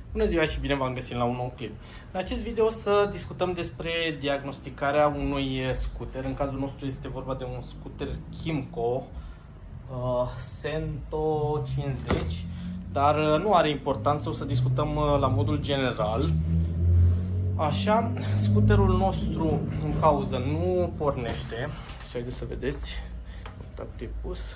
Bună ziua și bine v-am găsit la un nou clip. În acest video o să discutăm despre diagnosticarea unui scooter. În cazul nostru este vorba de un scooter Kymco Sento 50, dar nu are importanță, o să discutăm la modul general. Așa, scooterul nostru în cauză nu pornește. Și haideți să vedeți. Pripus.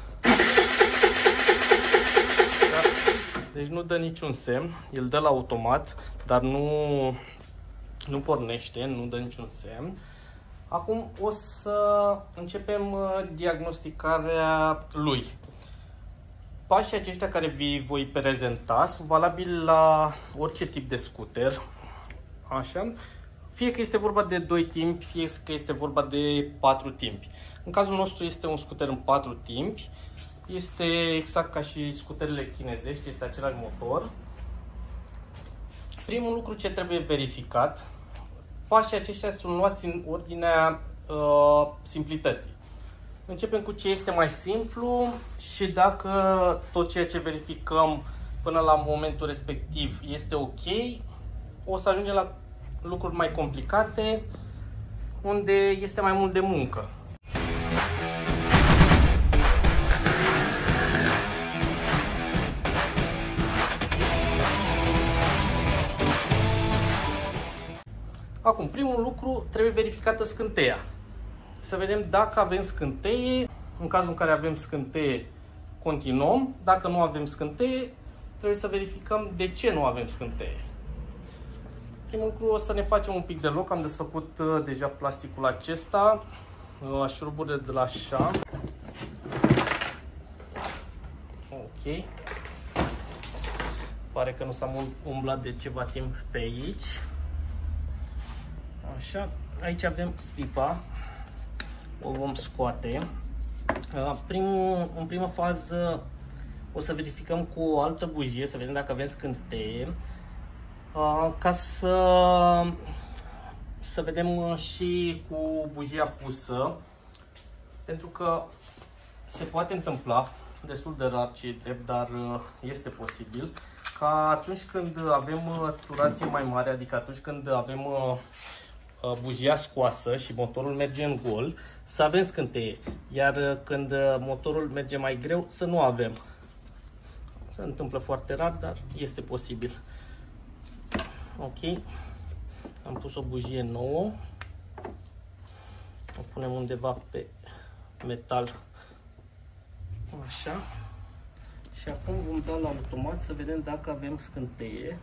Deci nu dă niciun semn, el dă la automat, dar nu pornește, nu dă niciun semn. Acum o să începem diagnosticarea lui. Pașii aceștia care vi voi prezenta sunt valabili la orice tip de scooter. Așa. Fie că este vorba de 2 timpi, fie că este vorba de 4 timpi. În cazul nostru este un scooter în 4 timpi. Este exact ca și scuterele chinezești, este același motor. Primul lucru ce trebuie verificat, pașii aceștia sunt luați în ordinea simplității. Începem cu ce este mai simplu și dacă tot ceea ce verificăm până la momentul respectiv este ok, o să ajungem la lucruri mai complicate, unde este mai mult de muncă. Acum, primul lucru, trebuie verificată scânteia. Să vedem dacă avem scânteie. În cazul în care avem scânteie, continuăm. Dacă nu avem scânteie, trebuie să verificăm de ce nu avem scânteie. Primul lucru, o să ne facem un pic de loc. Am desfăcut deja plasticul acesta, șuruburile de la așa. Ok. Pare că nu s-a umblat de ceva timp pe aici. Așa, aici avem pipa, o vom scoate. În prima fază o să verificăm cu o altă bujie, să vedem dacă avem scânteie, ca să vedem și cu bujia pusă, pentru că se poate întâmpla, destul de rar ce e drept, dar este posibil, ca atunci când avem turație mai mare, adică atunci când avem bujia scoasă și motorul merge în gol, să avem scânteie, iar când motorul merge mai greu, să nu avem. Se întâmplă foarte rar, dar este posibil. Ok, am pus o bujie nouă, o punem undeva pe metal, așa, și acum vom da la automat să vedem dacă avem scânteie.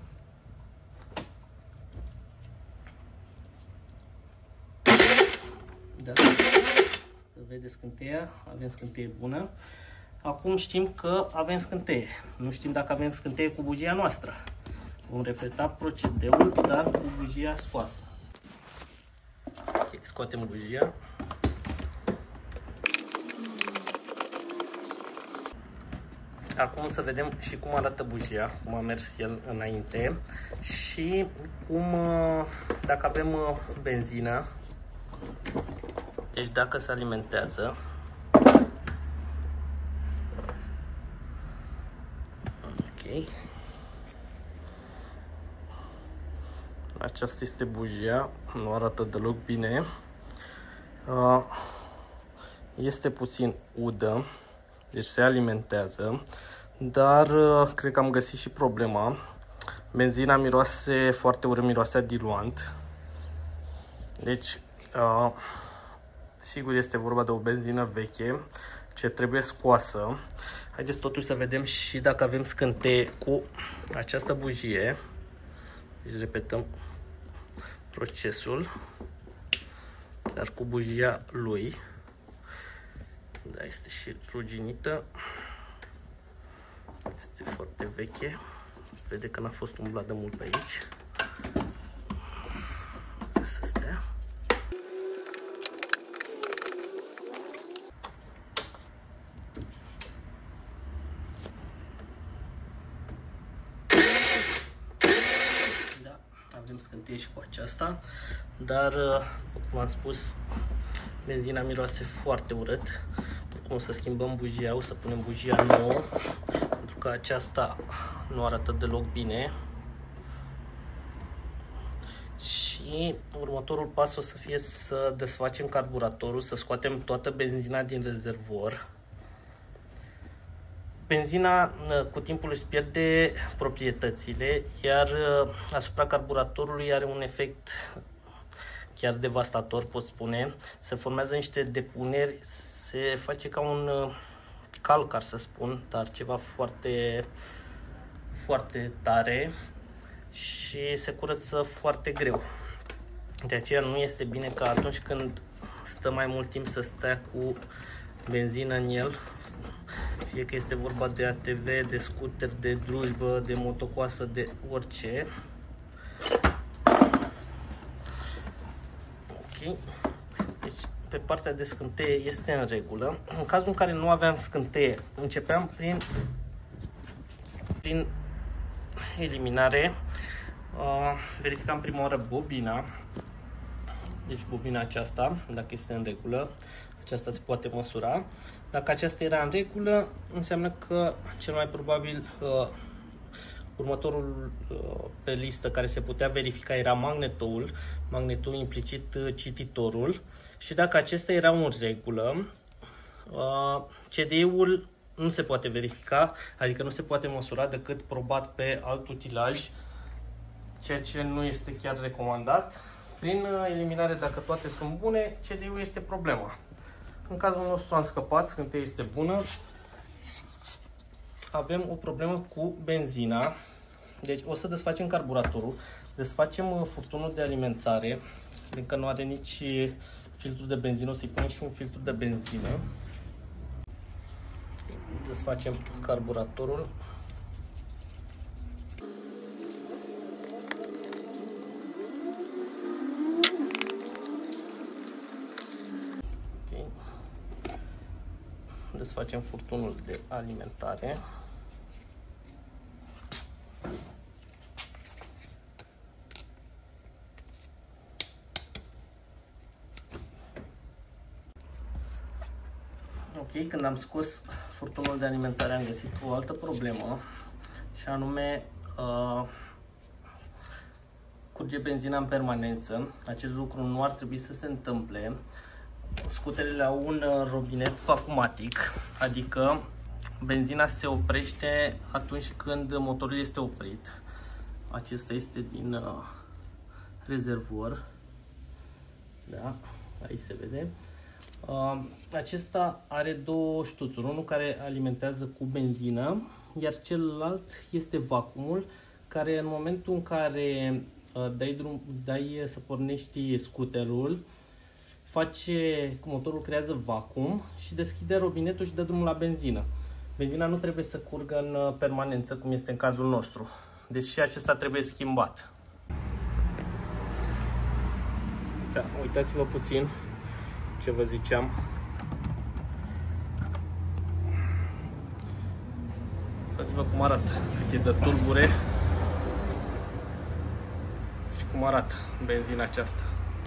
Da, să vedeți scânteia, avem scânteie bună. Acum știm că avem scânteie. Nu știm dacă avem scânteie cu bujia noastră. Vom repeta procedeul, dar cu bujia scoasă. Okay, scoatem bujia. Acum să vedem și cum arată bujia, cum a mers el înainte și dacă avem benzină. Deci dacă se alimentează. Ok. Aceasta este bujia, nu arată deloc bine. Este puțin udă, deci se alimentează, dar cred că am găsit și problema. Benzina miroase foarte urât, miroase a diluant. Deci sigur este vorba de o benzină veche ce trebuie scoasă. Haideți totuși să vedem și dacă avem scânteie cu această bujie. Deci repetăm procesul, dar cu bujia lui. Da, este și ruginită. Este foarte veche. Vede că n-a fost umblat de mult pe aici. Trebuie să stea. Avem scânteie și cu aceasta, dar, cum am spus, benzina miroase foarte urât. Oricum o să schimbăm bujia, o să punem bujia nouă, pentru că aceasta nu arată deloc bine. Și următorul pas o să fie să desfacem carburatorul, să scoatem toată benzina din rezervor. Benzina cu timpul își pierde proprietățile, iar asupra carburatorului are un efect chiar devastator, pot spune. Se formează niște depuneri, se face ca un calcar, să spun, dar ceva foarte, foarte tare și se curăță foarte greu. De aceea nu este bine ca atunci când stă mai mult timp să stea cu benzină în el, fie că este vorba de ATV, de scooter, de drujbă, de motocoasă, de orice. Ok. Deci, pe partea de scânteie este în regulă. În cazul în care nu aveam scânteie, începeam prin eliminare. Verificam prima oară bobina. Deci bobina aceasta, dacă este în regulă, aceasta se poate măsura. Dacă aceasta era în regulă, înseamnă că cel mai probabil următorul pe listă care se putea verifica era magnetul implicit cititorul. Și dacă acestea erau în regulă, CDI-ul nu se poate verifica, adică nu se poate măsura decât probat pe alt utilaj, ceea ce nu este chiar recomandat. Prin eliminare, dacă toate sunt bune, CDI-ul este problema. În cazul nostru am scăpat, scânteia este bună. Avem o problemă cu benzina. Deci o să desfacem carburatorul, desfacem furtunul de alimentare, încă nu are nici filtru de benzină, o să-i punem și un filtru de benzină. Desfacem carburatorul. Desfacem furtunul de alimentare. Ok, când am scos furtunul de alimentare am găsit o altă problemă și anume curge benzina în permanență. Acest lucru nu ar trebui să se întâmple. Scuterele au un robinet vacumatic, adică benzina se oprește atunci când motorul este oprit. Acesta este din rezervor. Da, aici se vede. Acesta are două ștuțuri, unul care alimentează cu benzină, iar celălalt este vacuumul, care în momentul în care dai să pornești scuterul, motorul creează vacuum și deschide robinetul și dă drumul la benzină. Benzina nu trebuie să curgă în permanență, cum este în cazul nostru. Deci și acesta trebuie schimbat. Da, uitați-vă puțin ce vă ziceam. Uitați-vă cum arată, cât e de tulbure și cum arată benzina aceasta.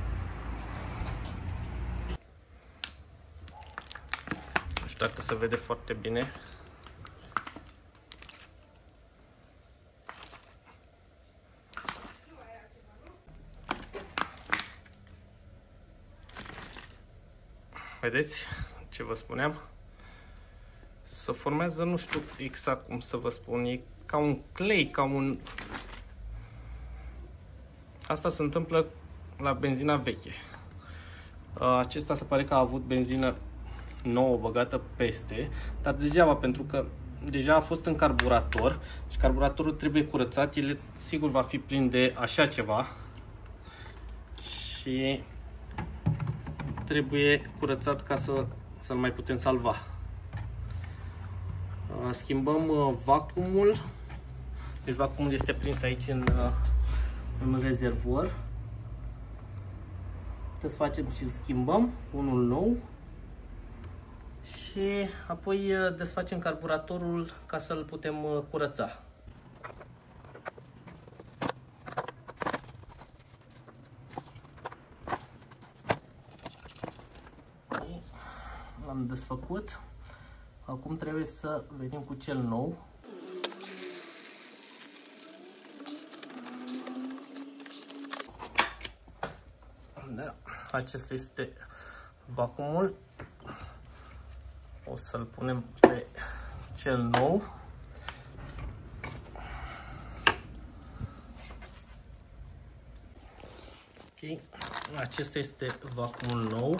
Nu știu dacă se vede foarte bine. Vedeți ce vă spuneam? Se formează, nu știu exact cum să vă spun, e ca un clay, ca un... Asta se întâmplă la benzina veche. Acesta se pare că a avut benzină nouă băgată peste, dar degeaba, pentru că deja a fost în carburator și carburatorul trebuie curățat. El sigur va fi plin de așa ceva și trebuie curățat ca să-l mai putem salva. Schimbăm vacuumul. Deci vacuumul este prins aici în rezervor. Desfacem și îl schimbăm unul nou. Și apoi desfacem carburatorul ca să-l putem curăța. L-am desfăcut. Acum trebuie să venim cu cel nou. Da. Acesta este vacuumul. O să-l punem pe cel nou. Ok. Acesta este vacuumul nou.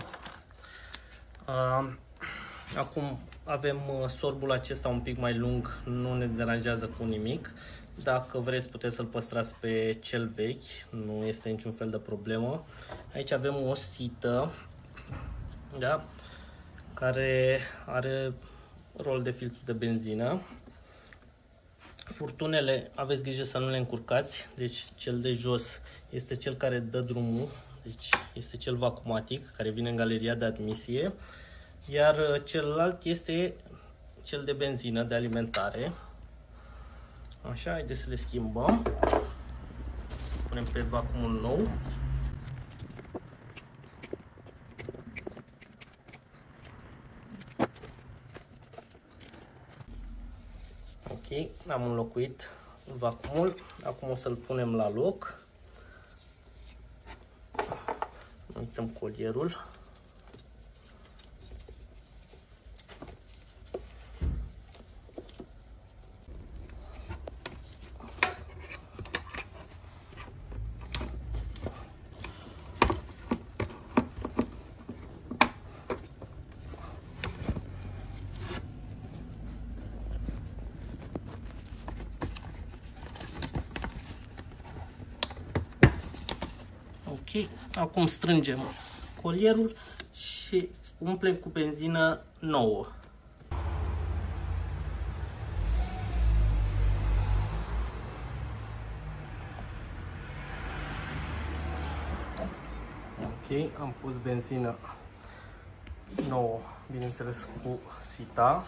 Acum avem sorbul acesta un pic mai lung, nu ne deranjează cu nimic. Dacă vreți puteți să-l păstrați pe cel vechi, nu este niciun fel de problemă. Aici avem o sită, da, care are rol de filtru de benzină. Furtunele aveți grijă să nu le încurcați, deci cel de jos este cel care dă drumul, deci este cel vacuumatic care vine în galeria de admisie, iar celălalt este cel de benzină, de alimentare. Așa, haideți să le schimbăm. Punem pe vacuumul nou. Ok, am înlocuit vacuumul. Acum o să-l punem la loc. Uităm colierul. Ok, acum strângem colierul și umplem cu benzină nouă. Ok, am pus benzină nouă, bineînțeles cu sita.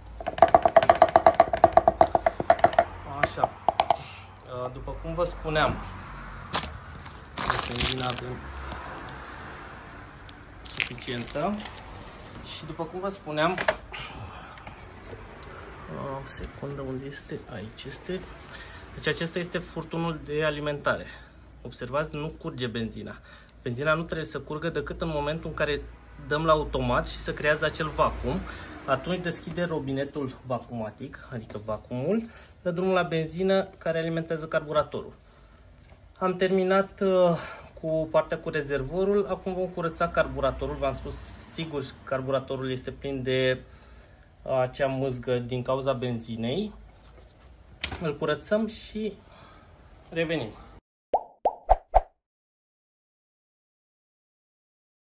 Așa, după cum vă spuneam, benzina avem suficientă și după cum vă spuneam, o secundă, unde este? Aici este. Deci acesta este furtunul de alimentare. Observați, nu curge benzina. Benzina nu trebuie să curgă decât în momentul în care dăm la automat și se creează acel vacuum. Atunci deschide robinetul vacuumatic, adică vacuumul, dă drumul la benzină care alimentează carburatorul. Am terminat cu partea cu rezervorul, acum vom curăța carburatorul. V-am spus, sigur, carburatorul este plin de acea mâzgă din cauza benzinei. Îl curățăm și revenim.